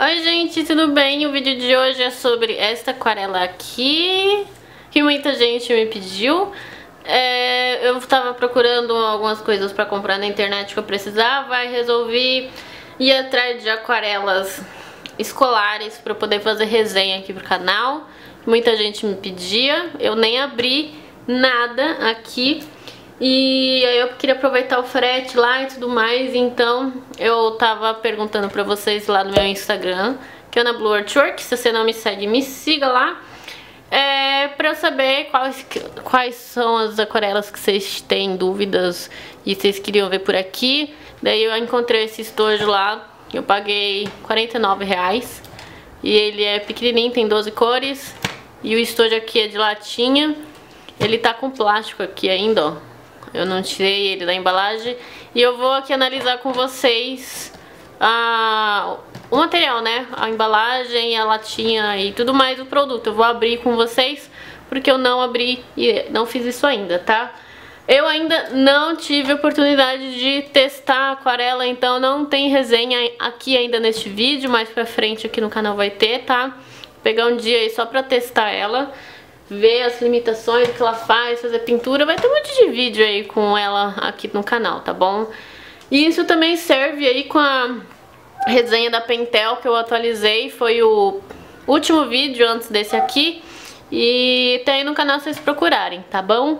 Oi gente, tudo bem? O vídeo de hoje é sobre esta aquarela aqui, que muita gente me pediu. Eu tava procurando algumas coisas pra comprar na internet que eu precisava e resolvi ir atrás de aquarelas escolares pra poder fazer resenha aqui pro canal. Muita gente me pedia, eu nem abri nada aqui. E aí eu queria aproveitar o frete lá e tudo mais, então eu tava perguntando pra vocês lá no meu Instagram, que é Ana Blue Artwork. Se você não me segue, me siga lá, pra eu saber quais são as aquarelas que vocês têm dúvidas e vocês queriam ver por aqui. Daí eu encontrei esse estojo lá, eu paguei R$49 e ele é pequenininho, tem 12 cores. E o estojo aqui é de latinha, ele tá com plástico aqui ainda, ó. Eu não tirei ele da embalagem. E eu vou aqui analisar com vocês o material, né? A embalagem, a latinha e tudo mais do produto. Eu vou abrir com vocês, porque eu não abri e não fiz isso ainda, tá? Eu ainda não tive oportunidade de testar a aquarela, então não tem resenha aqui ainda neste vídeo. Mais pra frente aqui no canal vai ter, tá? Vou pegar um dia aí só pra testar ela, ver as limitações que ela faz, fazer pintura. Vai ter um monte de vídeo aí com ela aqui no canal, tá bom? E isso também serve aí com a resenha da Pentel que eu atualizei. Foi o último vídeo antes desse aqui. E tem aí no canal se vocês procurarem, tá bom?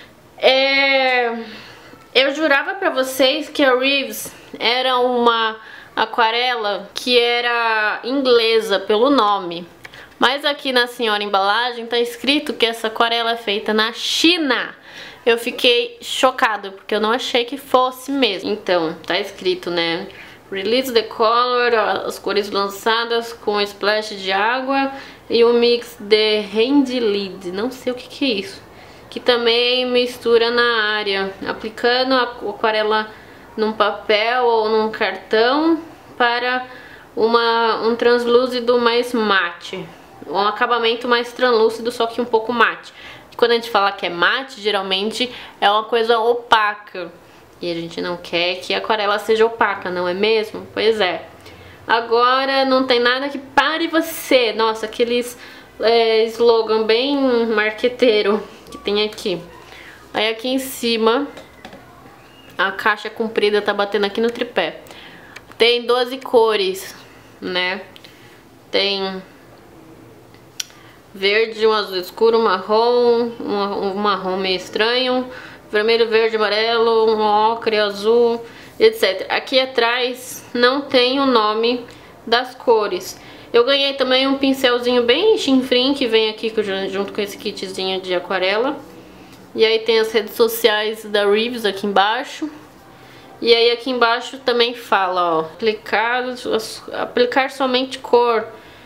Eu jurava pra vocês que a Reeves era uma aquarela que era inglesa pelo nome. Mas aqui na senhora embalagem tá escrito que essa aquarela é feita na China. Eu fiquei chocada, porque eu não achei que fosse mesmo. Então, tá escrito, né? Release the color, as cores lançadas com splash de água e o mix de hand lead. Não sei o que é isso. Que também mistura na área, aplicando a aquarela num papel ou num cartão para um translúcido mais mate. Um acabamento mais translúcido, só que um pouco mate. Quando a gente fala que é mate, geralmente é uma coisa opaca. E a gente não quer que a aquarela seja opaca, não é mesmo? Pois é. Agora não tem nada que pare você. Nossa, aqueles slogan bem marqueteiro que tem aqui. Aí aqui em cima, a caixa comprida tá batendo aqui no tripé. Tem 12 cores, né? Tem verde, um azul escuro, marrom, um marrom meio estranho, vermelho, verde, amarelo, um ocre, azul, etc. Aqui atrás não tem o nome das cores. Eu ganhei também um pincelzinho bem chinfrim que vem aqui junto com esse kitzinho de aquarela. E aí tem as redes sociais da Reeves aqui embaixo. E aí aqui embaixo também fala, ó, aplicar somente cor.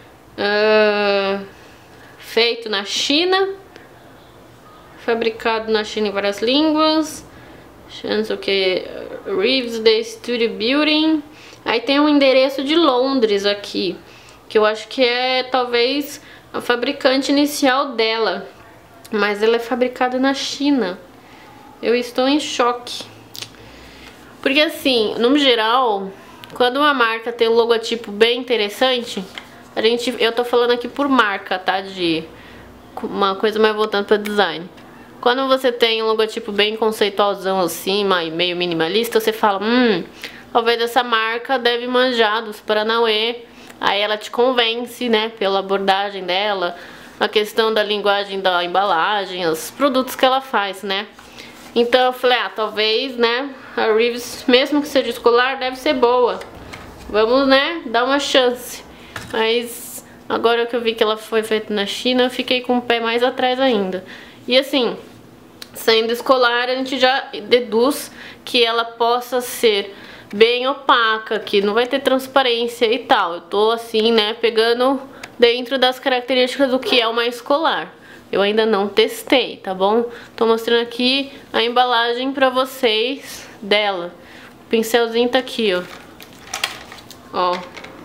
Feito na China, fabricado na China em várias línguas, chance o que Reeves The Studio Building. Aí tem um endereço de Londres aqui, que eu acho que é talvez a fabricante inicial dela, mas ela é fabricada na China. Eu estou em choque, porque assim, no geral, quando uma marca tem um logotipo bem interessante, eu tô falando aqui por marca, tá? De uma coisa mais voltando pra design. Quando você tem um logotipo bem conceitualzão assim, meio minimalista, você fala, talvez essa marca deve manjar dos Paranauê. Aí ela te convence, né? Pela abordagem dela, a questão da linguagem da embalagem, os produtos que ela faz, né? Então eu falei, talvez, né? A Reeves, mesmo que seja escolar, deve ser boa. Vamos, né? Dar uma chance. Mas agora que eu vi que ela foi feita na China, eu fiquei com o pé mais atrás ainda. E assim, sendo escolar, a gente já deduz que ela possa ser bem opaca, que não vai ter transparência e tal. Eu tô assim, né, pegando dentro das características do que é uma escolar. Eu ainda não testei, tá bom? Tô mostrando aqui a embalagem pra vocês dela. O pincelzinho tá aqui, ó. Ó.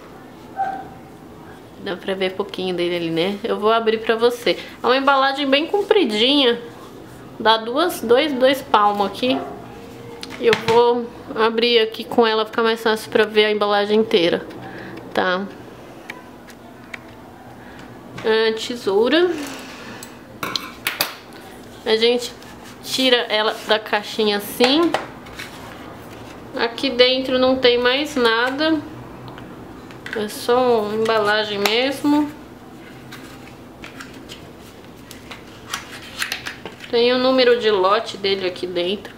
Dá pra ver pouquinho dele ali, né? Eu vou abrir pra você. É uma embalagem bem compridinha. Dá dois palmos aqui. E eu vou abrir aqui com ela, ficar mais fácil pra ver a embalagem inteira. Tá? tesoura. A gente tira ela da caixinha assim. Aqui dentro não tem mais nada. É só uma embalagem mesmo. Tem o número de lote dele aqui dentro.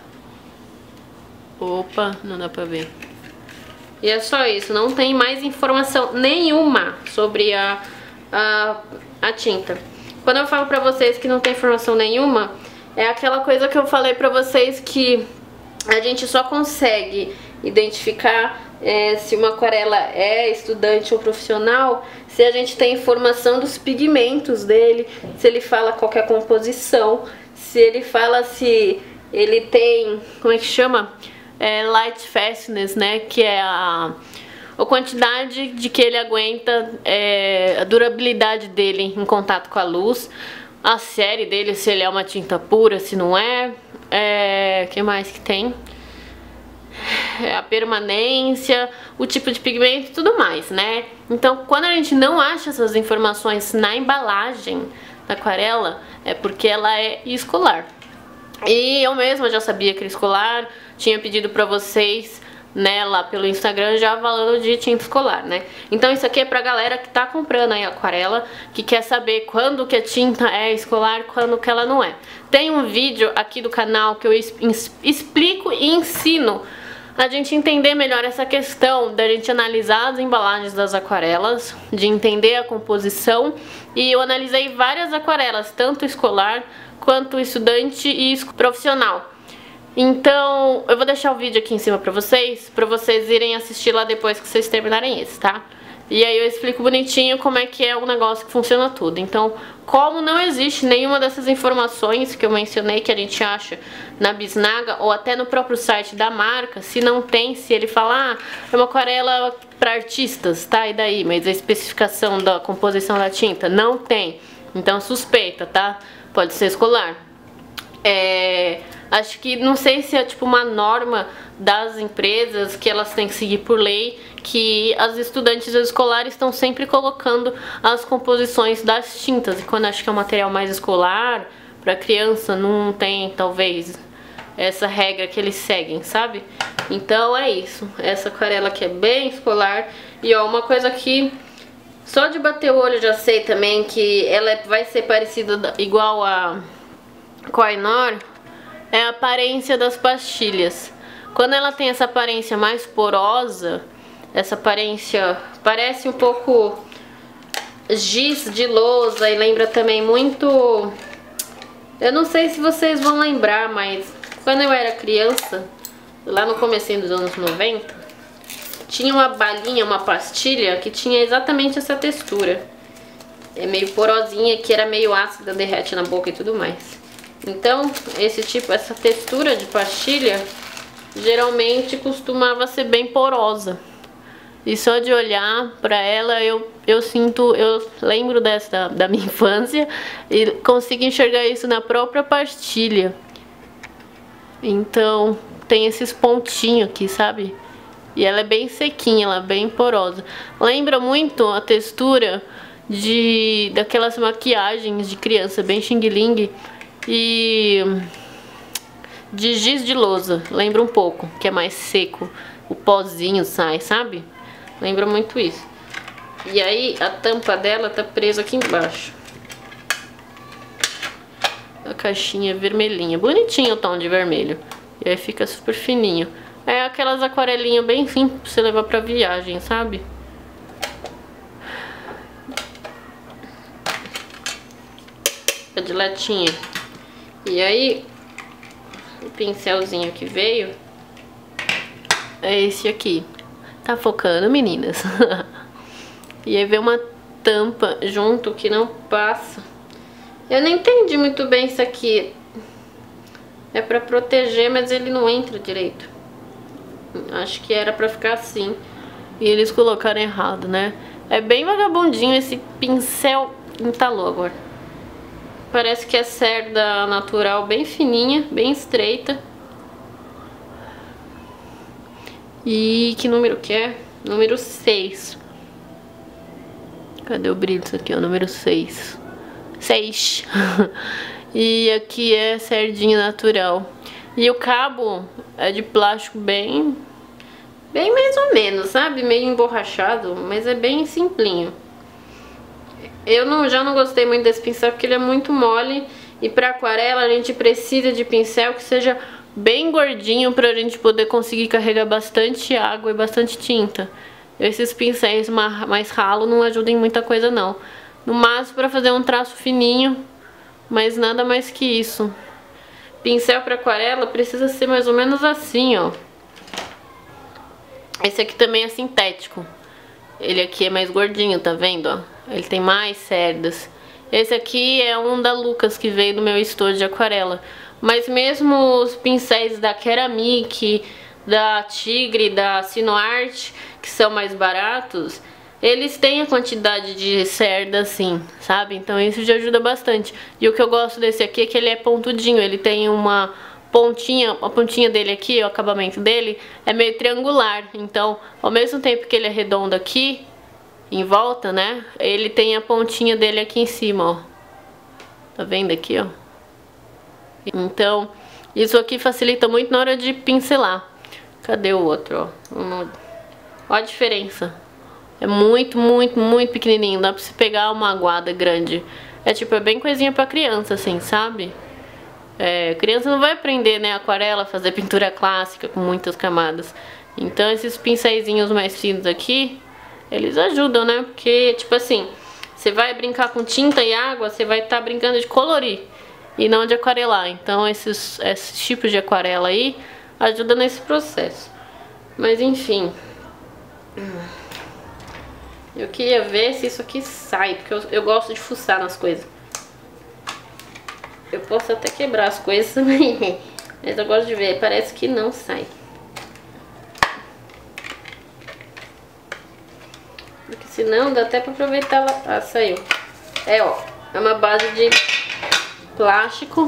Opa, não dá pra ver. E é só isso, não tem mais informação nenhuma sobre a tinta. Quando eu falo pra vocês que não tem informação nenhuma, é aquela coisa que eu falei pra vocês que a gente só consegue identificar se uma aquarela é estudante ou profissional se a gente tem informação dos pigmentos dele, se ele fala qual que é a composição, se ele fala se ele tem, como é que chama? Light fastness, né? Que é a quantidade de que ele aguenta, a durabilidade dele em contato com a luz, a série dele, se ele é uma tinta pura, se não é, que mais que tem? A permanência, o tipo de pigmento e tudo mais, né? Então, quando a gente não acha essas informações na embalagem da aquarela, é porque ela é escolar. E eu mesma já sabia que era escolar, tinha pedido pra vocês, né, lá pelo Instagram, já falando de tinta escolar, né? Então isso aqui é pra galera que tá comprando aí aquarela, que quer saber quando que a tinta é escolar, quando que ela não é. Tem um vídeo aqui do canal que eu explico e ensino a gente entender melhor essa questão da gente analisar as embalagens das aquarelas, de entender a composição. E eu analisei várias aquarelas, tanto escolar quanto estudante e profissional. Então eu vou deixar o vídeo aqui em cima pra vocês irem assistir lá depois que vocês terminarem esse, tá? E aí eu explico bonitinho como é que é o negócio que funciona tudo. Então, como não existe nenhuma dessas informações que eu mencionei que a gente acha na bisnaga ou até no próprio site da marca, se não tem, se ele falar, é uma aquarela para artistas, tá? E daí? Mas a especificação da composição da tinta não tem. Então suspeita, tá? Pode ser escolar. Acho que, não sei se é tipo uma norma das empresas que elas têm que seguir por lei, que as estudantes escolares estão sempre colocando as composições das tintas. E quando acho que é um material mais escolar, para criança, não tem talvez essa regra que eles seguem, sabe? Então é isso. Essa aquarela aqui é bem escolar. E ó, uma coisa que só de bater o olho já sei também que ela vai ser parecida igual a Kohinoor, é a aparência das pastilhas. Quando ela tem essa aparência mais porosa, essa aparência parece um pouco giz de lousa e lembra também muito... Eu não sei se vocês vão lembrar, mas quando eu era criança, lá no comecinho dos anos 90, tinha uma balinha, uma pastilha que tinha exatamente essa textura. É meio porosinha, que era meio ácida, derrete na boca e tudo mais. Então, essa textura de pastilha geralmente costumava ser bem porosa. E só de olhar pra ela eu lembro da minha infância e consigo enxergar isso na própria pastilha. Então, tem esses pontinhos aqui, sabe? E ela é bem sequinha, ela é bem porosa. Lembra muito a textura daquelas maquiagens de criança, bem xing-ling. E de giz de lousa, lembra um pouco, que é mais seco, o pozinho sai, sabe? Lembra muito isso. E aí a tampa dela tá presa aqui embaixo. A caixinha vermelhinha, bonitinho o tom de vermelho. E aí fica super fininho. É aquelas aquarelinhas bem simples pra você levar pra viagem, sabe? É de latinha. E aí, o pincelzinho que veio é esse aqui. Tá focando, meninas? E aí veio uma tampa junto que não passa. Eu não entendi muito bem isso aqui. É pra proteger, mas ele não entra direito. Acho que era pra ficar assim. E eles colocaram errado, né? É bem vagabundinho esse pincel. Entalou agora. Parece que é cerda natural, bem fininha, bem estreita. E que número que é? Número 6. Cadê o brilho? Isso aqui, ó, número 6. 6. E aqui é sardinha natural. E o cabo é de plástico bem mais ou menos, sabe? Meio emborrachado, mas é bem simplinho. Eu já não gostei muito desse pincel porque ele é muito mole. E pra aquarela a gente precisa de pincel que seja bem gordinho pra gente poder conseguir carregar bastante água e bastante tinta. Esses pincéis mais ralos não ajudam em muita coisa não. No máximo pra fazer um traço fininho, mas nada mais que isso. Pincel pra aquarela precisa ser mais ou menos assim, ó. Esse aqui também é sintético. Ele aqui é mais gordinho, tá vendo, ó? Ele tem mais cerdas. Esse aqui é um da Lucas que veio do meu estojo de aquarela. Mas mesmo os pincéis da Ceramic, da Tigre, da Sinoart, que são mais baratos, eles têm a quantidade de cerda assim, sabe? Então isso já ajuda bastante. E o que eu gosto desse aqui é que ele é pontudinho, ele tem uma pontinha, a pontinha dele aqui, o acabamento dele é meio triangular. Então, ao mesmo tempo que ele é redondo aqui, em volta, né? Ele tem a pontinha dele aqui em cima, ó. Tá vendo aqui, ó? Então, isso aqui facilita muito na hora de pincelar. Cadê o outro, ó? Ó a diferença. É muito pequenininho. Dá pra você pegar uma aguada grande. É tipo, é bem coisinha pra criança, assim, sabe? Criança não vai aprender, né, aquarela, fazer pintura clássica com muitas camadas. Então esses pincéisinhos mais finos aqui, eles ajudam, né? Porque, tipo assim, você vai brincar com tinta e água, você vai estar brincando de colorir e não de aquarelar. Então esses tipos de aquarela aí ajudam nesse processo. Mas enfim, eu queria ver se isso aqui sai, porque eu gosto de fuçar nas coisas. Eu posso até quebrar as coisas também, mas eu gosto de ver, parece que não sai. Porque senão dá até pra aproveitar ela. Ah, saiu. Ó, é uma base de plástico.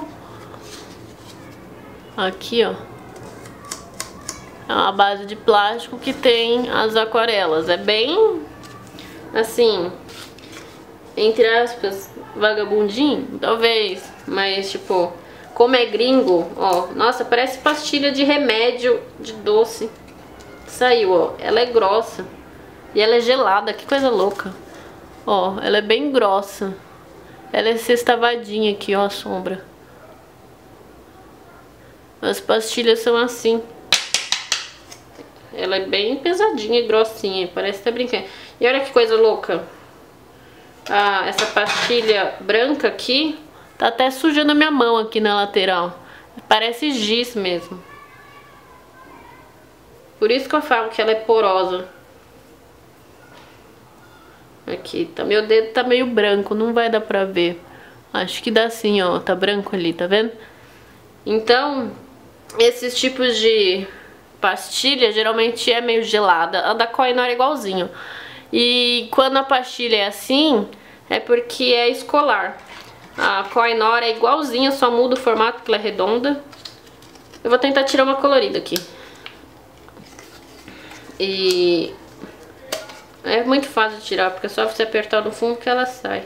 Aqui, ó. É uma base de plástico que tem as aquarelas. É bem, assim, entre aspas, vagabundinho, talvez. Mas, tipo, como é gringo, ó. Nossa, parece pastilha de remédio de doce. Saiu, ó. Ela é grossa. E ela é gelada, que coisa louca. Ó, ela é bem grossa. Ela é sextavadinha aqui, ó, a sombra. As pastilhas são assim. Ela é bem pesadinha e grossinha, parece que tá brincando. E olha que coisa louca. Ah, essa pastilha branca aqui tá até sujando a minha mão aqui na lateral. Parece giz mesmo. Por isso que eu falo que ela é porosa. Aqui, tá, meu dedo tá meio branco, não vai dar pra ver. Acho que dá assim, ó, tá branco ali, tá vendo? Então, esses tipos de pastilha geralmente é meio gelada. A da Kohinoor é igualzinho. E quando a pastilha é assim, é porque é escolar. A Kohinoor é igualzinha, só muda o formato, porque ela é redonda. Eu vou tentar tirar uma colorida aqui. E é muito fácil de tirar, porque é só você apertar no fundo que ela sai.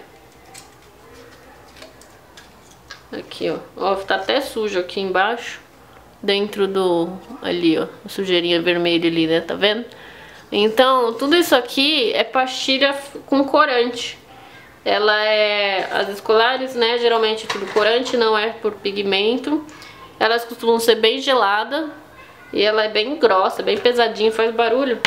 Aqui, ó. Ó, tá até sujo aqui embaixo. Dentro do... ali, ó. A sujeirinha vermelha ali, né? Tá vendo? Então, tudo isso aqui é pastilha com corante. Ela é... as escolares, né? Geralmente tudo corante, não é por pigmento. Elas costumam ser bem geladas. E ela é bem grossa, bem pesadinha, faz barulho.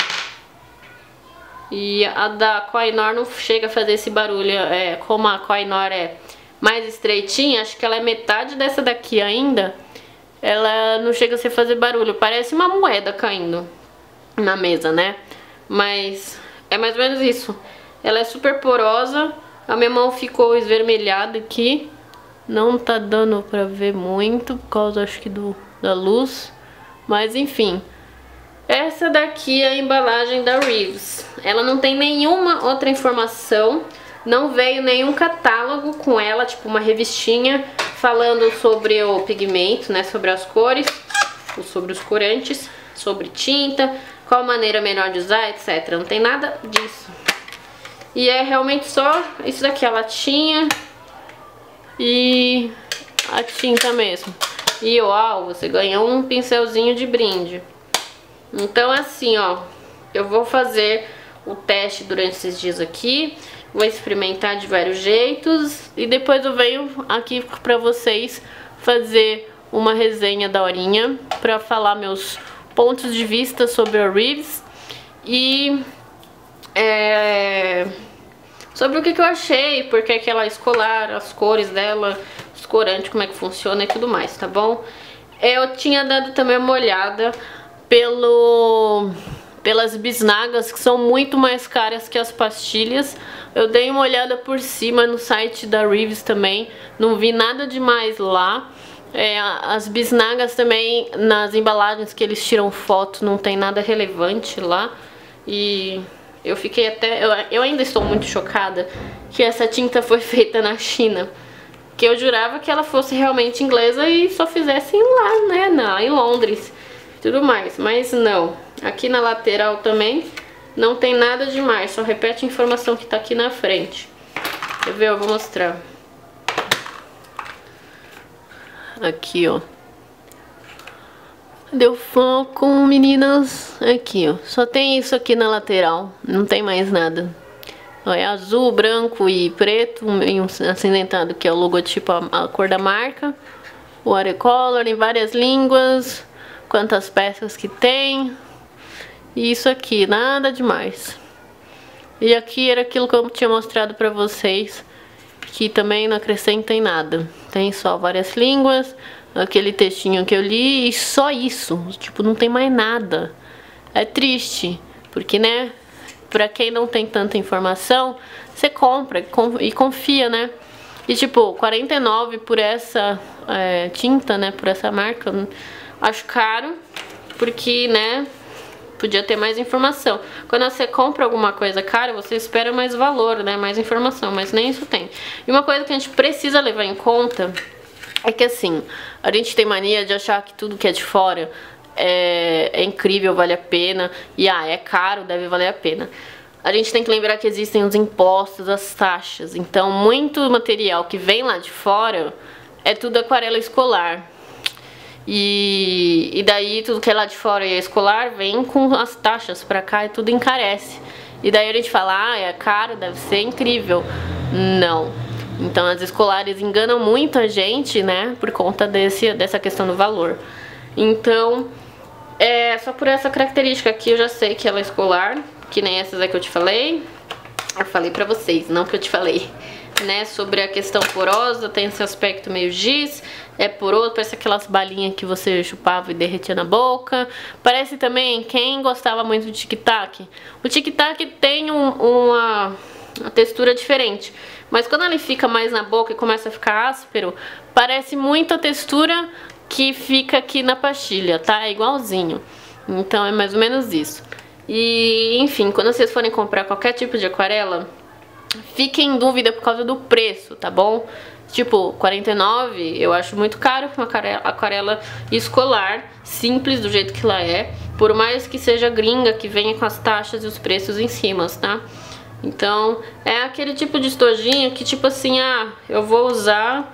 E a da Kohinoor não chega a fazer esse barulho. Como a Kohinoor é mais estreitinha, acho que ela é metade dessa daqui ainda. Ela não chega a fazer barulho. Parece uma moeda caindo na mesa, né? Mas é mais ou menos isso. Ela é super porosa. A minha mão ficou esvermelhada aqui. Não tá dando pra ver muito, por causa, acho que, da luz. Mas enfim, essa daqui é a embalagem da Reeves. Ela não tem nenhuma outra informação, não veio nenhum catálogo com ela, tipo uma revistinha falando sobre o pigmento, né, sobre as cores, sobre os corantes, sobre tinta, qual maneira melhor de usar, etc. Não tem nada disso. E é realmente só isso daqui, a latinha e a tinta mesmo. E uau, você ganha um pincelzinho de brinde. Então assim, ó, eu vou fazer o teste durante esses dias aqui. Vou experimentar de vários jeitos e depois eu venho aqui pra vocês fazer uma resenha daorinha pra falar meus pontos de vista sobre a Reeves e sobre o que eu achei, porque que ela é escolar, as cores dela, os corantes, como é que funciona e tudo mais, tá bom? Eu tinha dado também uma olhada pelas bisnagas, que são muito mais caras que as pastilhas. Eu dei uma olhada por cima no site da Reeves também, não vi nada demais lá. As bisnagas também, nas embalagens que eles tiram foto, não tem nada relevante lá. E eu fiquei eu ainda estou muito chocada que essa tinta foi feita na China. Que eu jurava que ela fosse realmente inglesa e só fizessem lá, né, em Londres. Tudo mais, mas não. Aqui na lateral também não tem nada demais, só repete a informação que tá aqui na frente. Quer ver? Eu vou mostrar. Aqui, ó. Deu foco, meninas. Aqui, ó. Só tem isso aqui na lateral, não tem mais nada. Ó, é azul, branco e preto, e um acinzentado que é o logotipo, a cor da marca. O watercolor em várias línguas. Quantas peças que tem. E isso aqui, nada demais. E aqui era aquilo que eu tinha mostrado pra vocês, que também não acrescenta em nada. Tem só várias línguas, aquele textinho que eu li e só isso. Tipo, não tem mais nada. É triste, porque, né, pra quem não tem tanta informação, você compra e confia, né? E tipo, 49 por essa tinta, né, por essa marca, acho caro, porque, né, podia ter mais informação. Quando você compra alguma coisa cara, você espera mais valor, né, mais informação, mas nem isso tem. E uma coisa que a gente precisa levar em conta é que, assim, a gente tem mania de achar que tudo que é de fora é incrível, vale a pena, e é caro, deve valer a pena. A gente tem que lembrar que existem os impostos, as taxas. Então, muito material que vem lá de fora é tudo aquarela escolar. E daí tudo que é lá de fora e é escolar vem com as taxas pra cá e tudo encarece. E daí a gente fala, é caro, deve ser incrível. Não. Então as escolares enganam muito a gente, né, por conta dessa questão do valor. Então, só por essa característica aqui eu já sei que ela é escolar, que nem essas aí que eu te falei. Eu falei pra vocês, não que eu te falei, né, sobre a questão porosa, tem esse aspecto meio giz, é poroso, parece aquelas balinhas que você chupava e derretia na boca. Parece também, quem gostava muito do tic-tac, o tic-tac tem uma textura diferente, mas quando ele fica mais na boca e começa a ficar áspero, parece muito a textura que fica aqui na pastilha, tá? É igualzinho. Então é mais ou menos isso. E, enfim, quando vocês forem comprar qualquer tipo de aquarela, fiquem em dúvida por causa do preço, tá bom? Tipo, 49 eu acho muito caro uma aquarela escolar, simples do jeito que ela é, por mais que seja gringa, que venha com as taxas e os preços em cima, tá? Então, é aquele tipo de estojinho que, tipo assim, eu vou usar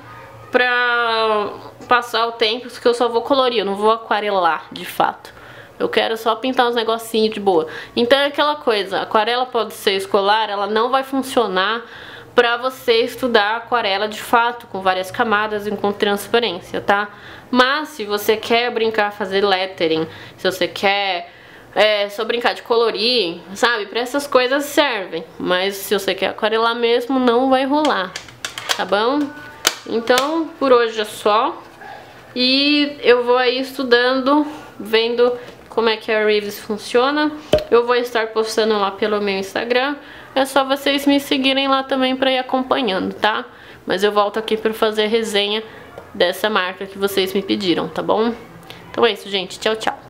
pra passar o tempo, porque eu só vou colorir, eu não vou aquarelar, de fato. Eu quero só pintar uns negocinhos de boa. Então é aquela coisa, a aquarela pode ser escolar, ela não vai funcionar pra você estudar aquarela de fato, com várias camadas e com transparência, tá? Mas se você quer brincar, fazer lettering, se você quer só brincar de colorir, sabe? Pra essas coisas servem. Mas se você quer aquarelar mesmo, não vai rolar, tá bom? Então, por hoje é só. E eu vou aí estudando, vendo como é que a Reeves funciona. Eu vou estar postando lá pelo meu Instagram. É só vocês me seguirem lá também pra ir acompanhando, tá? Mas eu volto aqui pra fazer resenha dessa marca que vocês me pediram, tá bom? Então é isso, gente. Tchau, tchau.